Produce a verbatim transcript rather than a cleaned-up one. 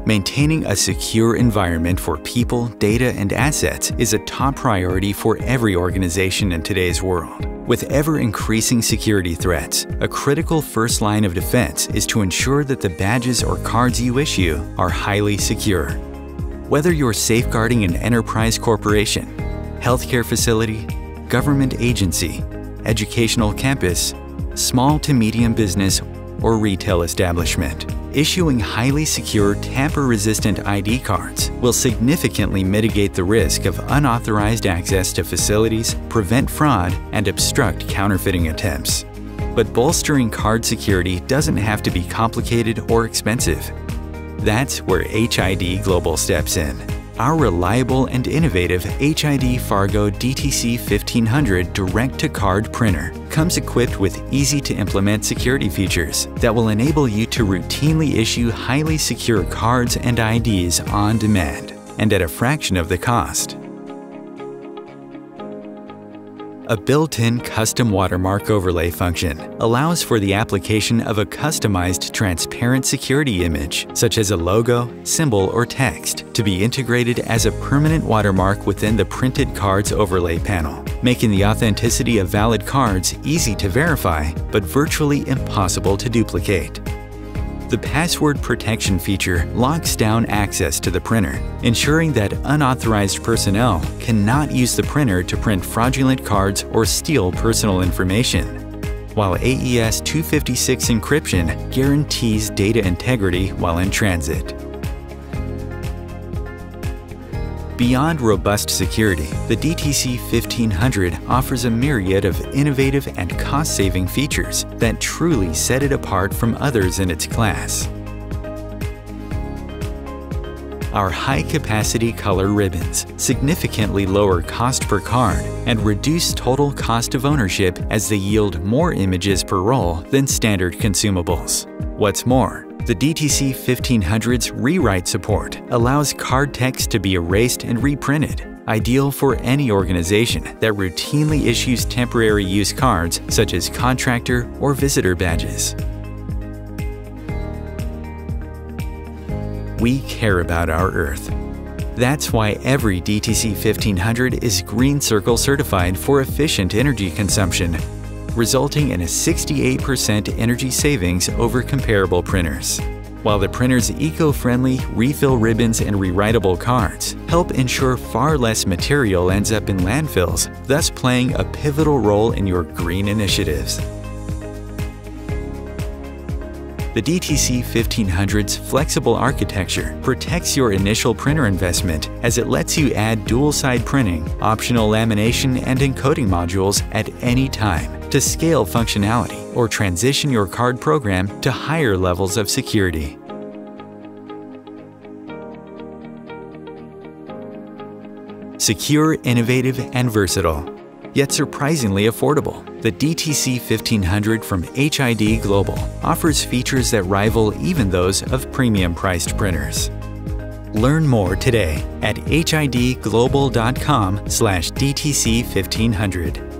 Maintaining a secure environment for people, data, and assets is a top priority for every organization in today's world. With ever-increasing security threats, a critical first line of defense is to ensure that the badges or cards you issue are highly secure. Whether you're safeguarding an enterprise corporation, healthcare facility, government agency, educational campus, small to medium business, or retail establishment, issuing highly secure, tamper-resistant I D cards will significantly mitigate the risk of unauthorized access to facilities, prevent fraud, and obstruct counterfeiting attempts. But bolstering card security doesn't have to be complicated or expensive. That's where H I D Global steps in. Our reliable and innovative H I D Fargo D T C fifteen hundred direct-to-card printer comes equipped with easy-to-implement security features that will enable you to routinely issue highly secure cards and I Ds on demand, and at a fraction of the cost. A built-in custom watermark overlay function allows for the application of a customized transparent security image, such as a logo, symbol, or text, to be integrated as a permanent watermark within the printed card's overlay panel, making the authenticity of valid cards easy to verify but virtually impossible to duplicate. The password protection feature locks down access to the printer, ensuring that unauthorized personnel cannot use the printer to print fraudulent cards or steal personal information, while A E S two fifty-six encryption guarantees data integrity while in transit. Beyond robust security, the D T C fifteen hundred offers a myriad of innovative and cost-saving features that truly set it apart from others in its class. Our high-capacity color ribbons significantly lower cost per card and reduce total cost of ownership as they yield more images per roll than standard consumables. What's more, the D T C fifteen hundred's rewrite support allows card text to be erased and reprinted, ideal for any organization that routinely issues temporary use cards such as contractor or visitor badges. We care about our Earth. That's why every D T C fifteen hundred is Green Circle certified for efficient energy consumption, resulting in a sixty-eight percent energy savings over comparable printers. While the printer's eco-friendly refill ribbons and rewritable cards help ensure far less material ends up in landfills, thus playing a pivotal role in your green initiatives. The D T C fifteen hundred's flexible architecture protects your initial printer investment as it lets you add dual-side printing, optional lamination, and encoding modules at any time to scale functionality or transition your card program to higher levels of security. Secure, innovative, and versatile, yet surprisingly affordable, the D T C fifteen hundred from H I D Global offers features that rival even those of premium-priced printers. Learn more today at H I D global dot com slash D T C fifteen hundred.